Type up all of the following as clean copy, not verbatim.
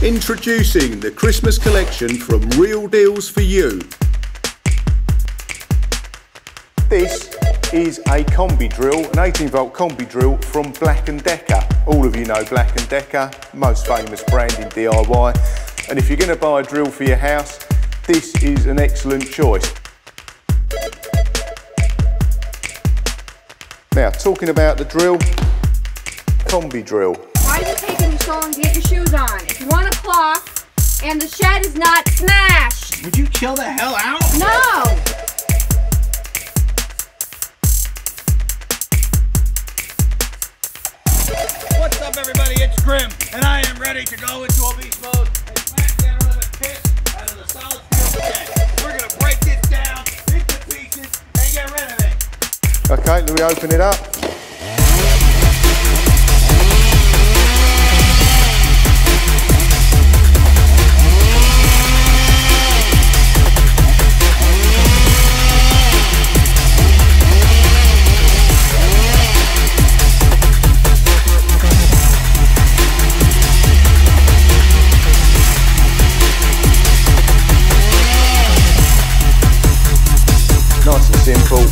Introducing the Christmas collection from Real Deals For You. This is a combi drill, an 18-volt combi drill from Black&Decker. All of you know Black&Decker, most famous brand in DIY. And if you're going to buy a drill for your house, this is an excellent choice. Now, talking about the drill, combi drill. Why is it taking you so long to get your shoes on? It's 1 o'clock and the shed is not smashed. Would you chill the hell out? No! What's up, everybody? It's Grim, and I am ready to go into obese mode and smash that limit piss out of the solid steel shed. We're going to break this down into pieces and get rid of it. Okay, let me open it up. Nice and simple.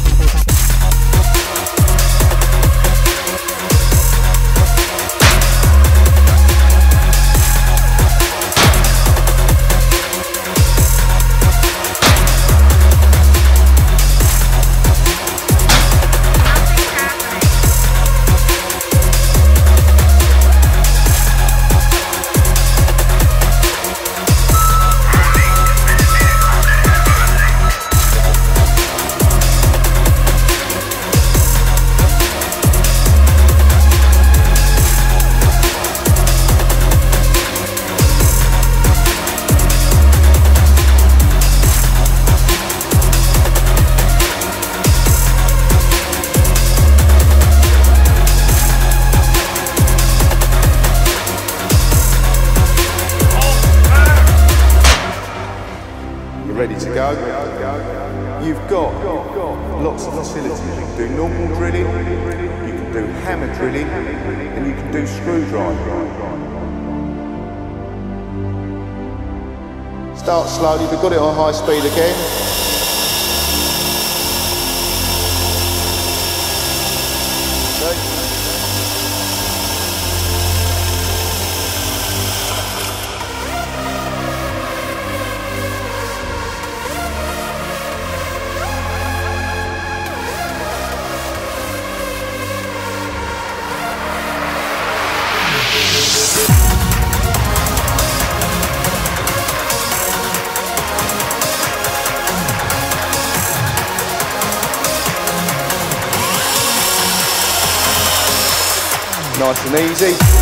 Ready to go. You've got lots of facilities. You can do normal drilling, you can do hammer drilling, and you can do screwdriver. Start slowly, we've got it on high speed again. Nice and easy.